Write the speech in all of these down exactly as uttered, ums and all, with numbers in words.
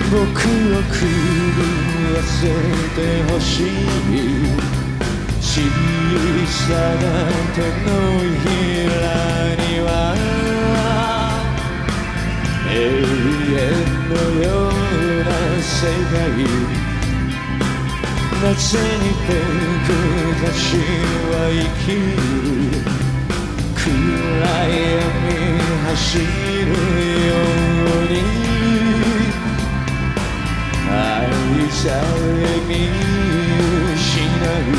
僕を狂わせてほしい小さな手のひらには永遠のような世界なぜに僕たちは生きる暗闇走るように愛さえ見失う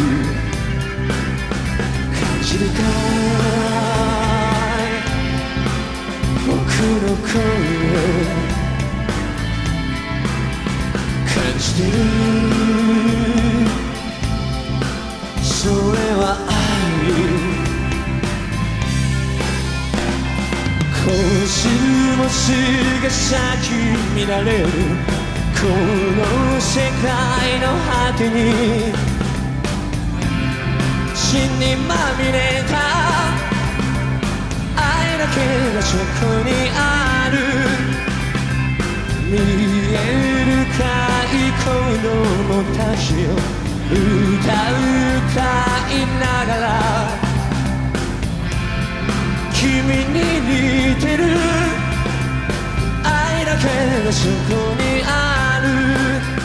感じるかい僕の声感じてるそれは愛コスモスが咲き乱れるこの世界の果てに血にまみれた愛だけがそこにある見えるかい子供たちを歌う歌いながら君に似てる愛だけがそこにある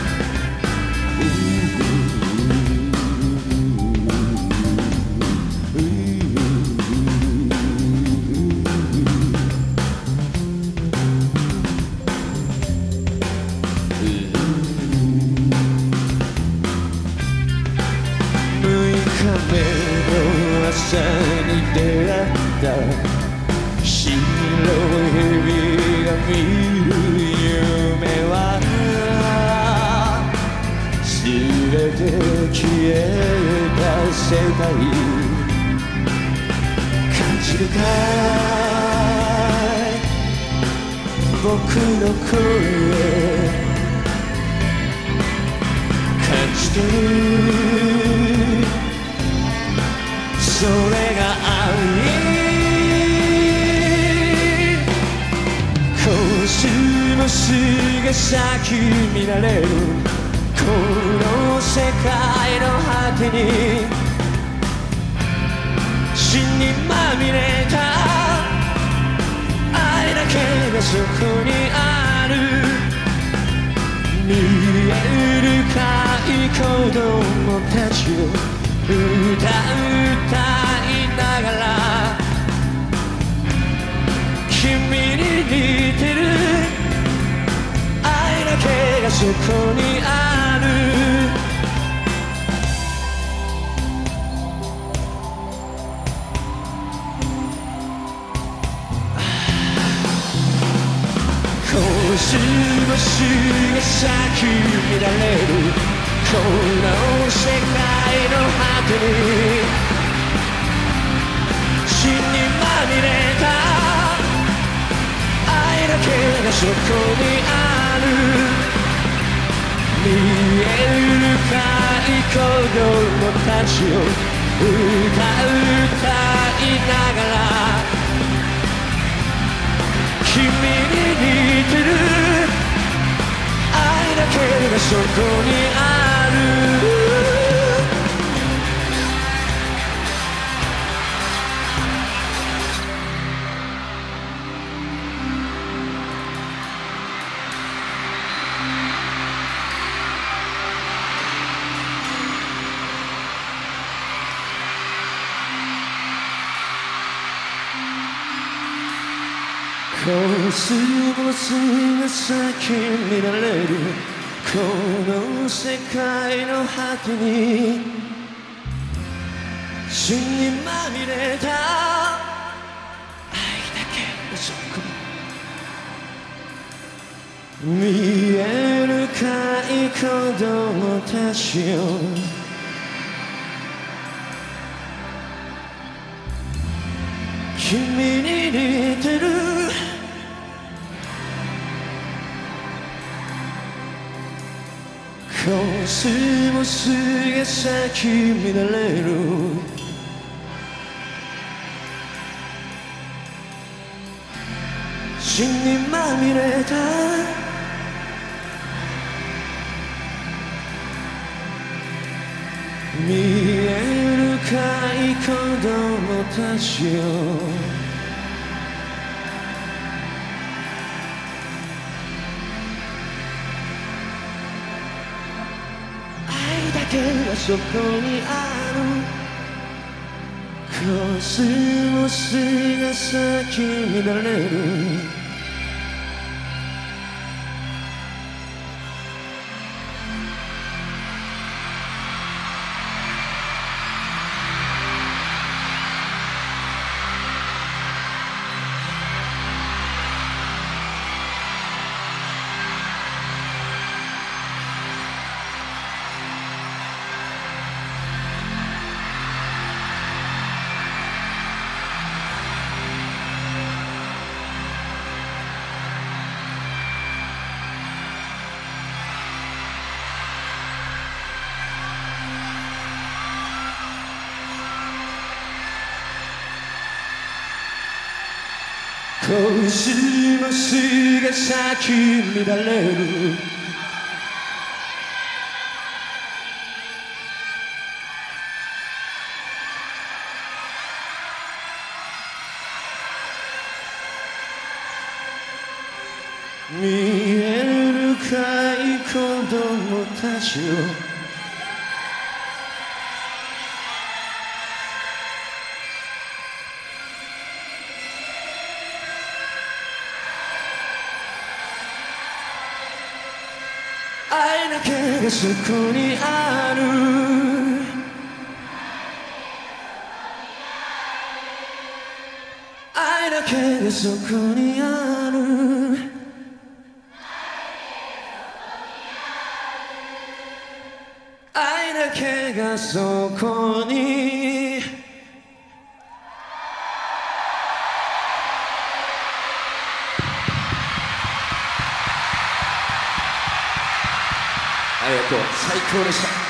朝に出会った白い蛇が見る夢は全て消えた世界感じるかい僕の声感じてるそれが愛コスモスが咲き乱れるこの世界の果てに血にまみれた愛だけがそこにある見えるかい子供たちを歌う歌いながら君に似てる愛だけがそこにあるコスモスが咲き乱れるこの世界の果てに血にまみれた愛だけがそこにある見えるかい子供たちを歌う歌いながら君に似てる愛だけがそこにあるコスモスが咲き乱れるこの世界の果てに血にまみれた愛だけがそこ見えるかい子供たちを君に似てるコスモスが咲き乱れる血にまみれたたちよ愛だけがそこにあるコスモスが咲き乱れるコスモスが咲き乱れる見えるかい子供たちを愛だけがそこにある愛だけがそこにある愛だけがそこにありがとう最高でした